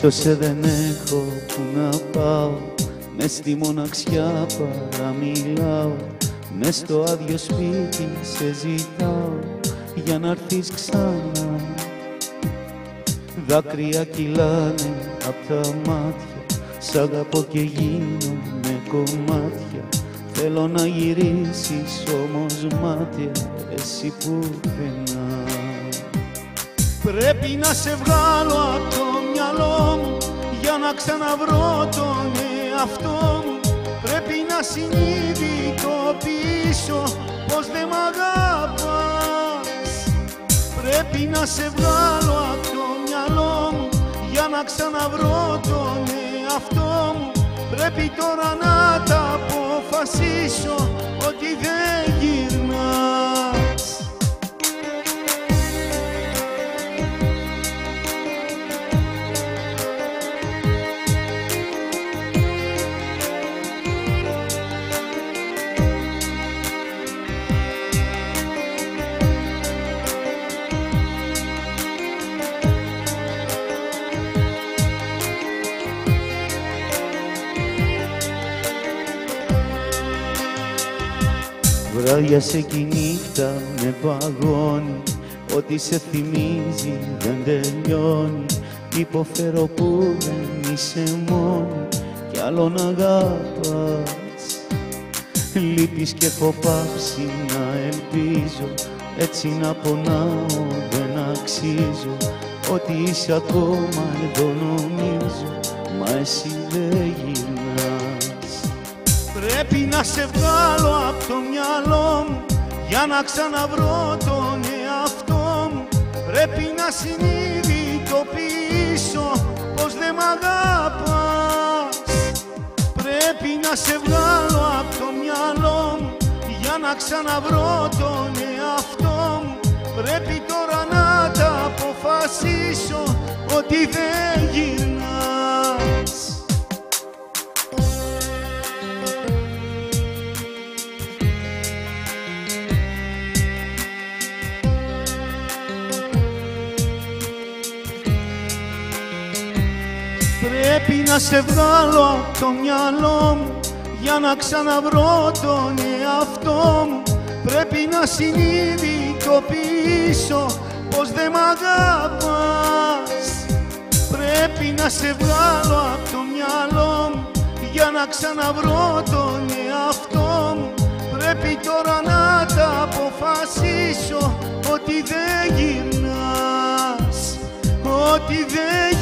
Κι όσε δεν έχω που να πάω, μες στη μοναξιά παραμιλάω, μες στο άδειο σπίτι σε ζητάω για να έρθεις ξανά. Δάκρυα κυλάνε απ' τα μάτια, σ' αγαπώ και γίνομαι κομμάτια. Θέλω να γυρίσεις όμως μάτια, εσύ πουθενά. Πρέπει να σε βγάλω απ' το μυαλό μου για να ξαναβρω τον εαυτό μου. Πρέπει να συνειδητοποιήσω πως δεν μ' αγαπάς. Πρέπει να σε βγάλω απ' το μυαλό μου για να ξαναβρω τον εαυτό μου. Πρέπει τώρα να τα αποφασίσω ότι δεν γυρνάς. Βράδια σε κι η νύχτα με παγώνει, ό,τι σε θυμίζει δεν τελειώνει. Υποφέρω που δεν είσαι μόνη κι άλλον αγαπάς. Λείπεις και έχω πάψει να ελπίζω, έτσι να πονάω δεν αξίζω. Ότι είσαι ακόμα εδώ νομίζω, μα εσύ δεν γυρνάς. Πρέπει να σε βγάλω απ' το μυαλό μου για να ξαναβρω τον εαυτό μου. Πρέπει να συνειδητοποιήσω πως δεν μ' αγαπάς. Πρέπει να σε βγάλω απ' το μυαλό μου για να ξαναβρω τον εαυτό μου. Πρέπει τώρα να τα αποφασίσω ότι δεν γυρνάς. Πρέπει να σε βγάλω απ' το μυαλό μου για να ξαναβρω τον εαυτό μου. Πρέπει να συνειδητοποιήσω πως δεν μ' αγαπάς. Πρέπει να σε βγάλω απ' το μυαλό μου για να ξαναβρω τον εαυτό μου. Πρέπει τώρα να τα αποφασίσω ότι δεν γυρνάς, ότι δεν